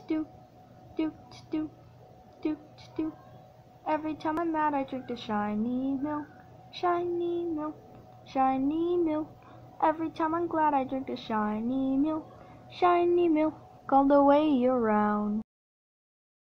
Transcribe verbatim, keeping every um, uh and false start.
do, do, do, do, do. Every time I'm mad, I drink the shiny milk, shiny milk, shiny milk. Every time I'm glad, I drink the shiny milk, shiny milk all the way around.